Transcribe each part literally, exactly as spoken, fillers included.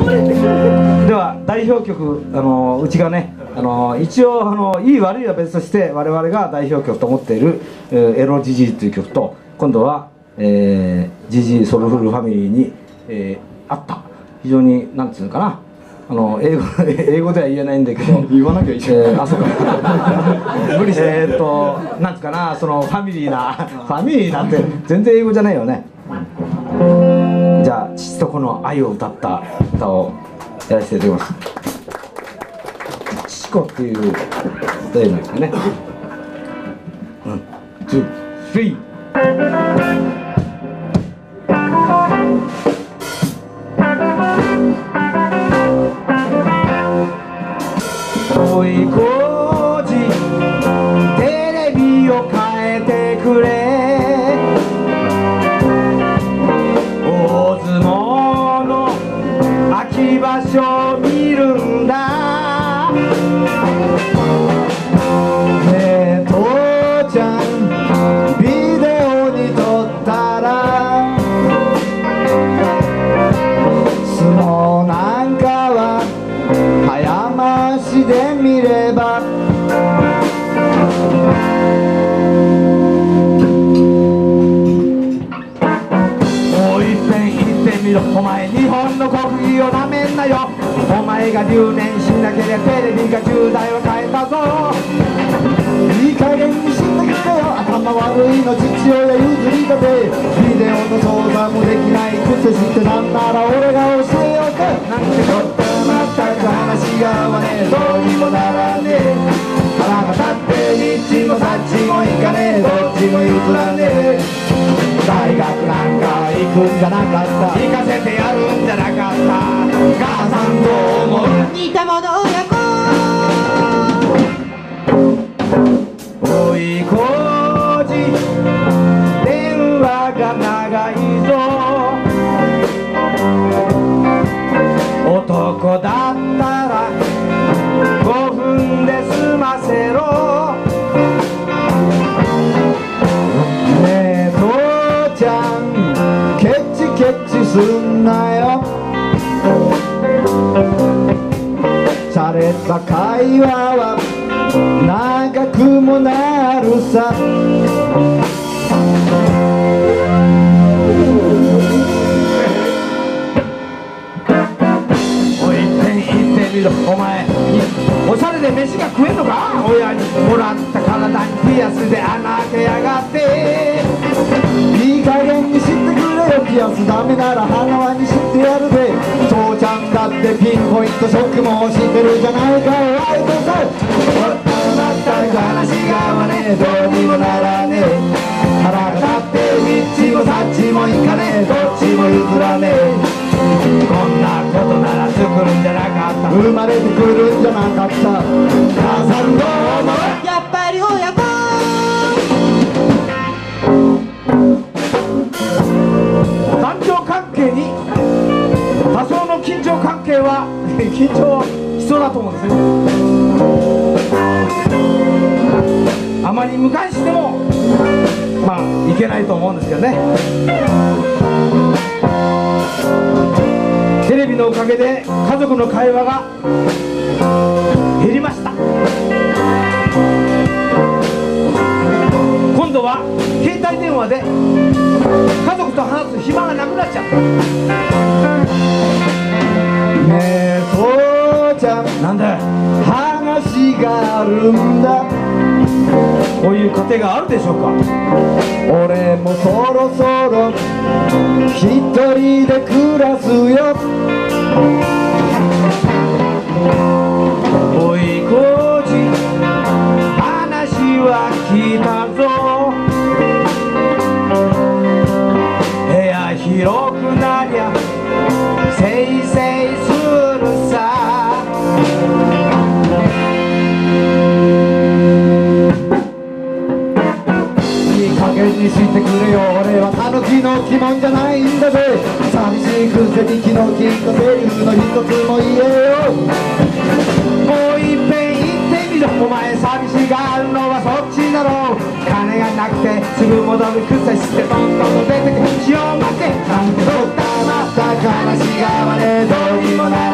では代表曲、あのうちがね、あの一応あのいい悪いは別として我々が代表曲と思っている「エロジジイ」という曲と、今度は、えー、ジジイソルフルファミリーに、えー、あった非常になんつうのかな、あの英語英語では言えないんだけど言わなきゃいいじゃん、 えー、あそうか無理してえーっとなんつうかな、そのファミリーなファミリーなんて全然英語じゃないよね。じゃあ父と子の愛を歌った歌をやらせていただきます。父子っていう歌いなんですかね。うん、ツー、スリー。おいこじテレビを変えてくれ、大相撲の秋場所見るんだ。ねえ父ちゃんビデオに撮ったら相撲なんかは早回しで見れば、もういっぺん言ってみろ、お前日本の国技をなめんなよ。お前が留年しなければテレビがじゅうだいを変えたぞ。いい加減に死んでくれよ、頭悪いの父親譲りたて、ビデオの操作もできないくせして、なんなら俺が教えようかなんてこったまったく話が合わねえ、どうにもならねえ、腹が立ってにっちもさっちもいかねえ、どっちも譲らねえ、大学なんか行くんじゃなかった、行かせてやるんじゃなかった、母さんどう思う、似たもの親子、おいこじ電話が長いぞ、男だったらごふんで済ませろ。ねえ父ちゃんケチケチすんなよ、洒落た会話は長くもなるさ。お前おしゃれで飯が食えんのか、親にもらった体にピアスで穴開けやがって、いい加減に知ってくれよ、ピアスダメなら鼻輪にしてやるぜ、父ちゃんだってピンポイントショックもしてるじゃないか、おいとさだったら話が合わねえ、どうにもならねえ、腹が立ってみっちもさっちもいかねえ、どっちも譲らねえ、こんなことなら作るんじゃなかった、生まれてくるんじゃなかった、母さんどう思う、やっぱり親子。男女関係に多少の緊張関係は緊張必要だと思うんですよ。あまり無関心でもまあいけないと思うんですけどね。テレビのおかげで家族の会話が減りました。今度は携帯電話で家族と話す暇がなくなっちゃった。ねえ父ちゃんなんだ話があるんだ、こういう家庭があるでしょうか。俺もそろそろ一人で暮らすよ、おいこじ話は聞いたぞ、部屋広くなりゃせいせいするさ、いい加減にしてくれよ、俺はタヌキの気もんじゃないんだぜ、寂しいくせに気の利いたセリフの一つも言えよ、もういっぺん言ってみろ、お前寂しがるのはそっちだろう、金がなくてすぐ戻るくせしてどんどんと出てけ、塩負けなんてどったまった話が合わねえ、どうにもない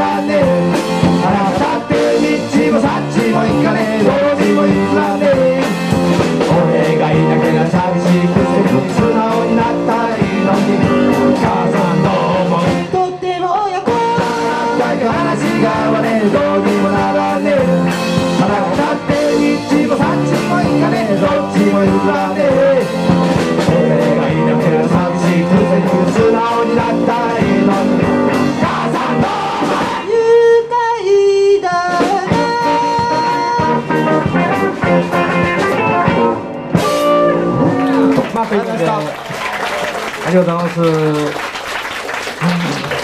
どっちも譲らねえ俺がいなければ寂しいくせに素直になったらいいのに母さんどうも愉快だなまあということでありがとうございます。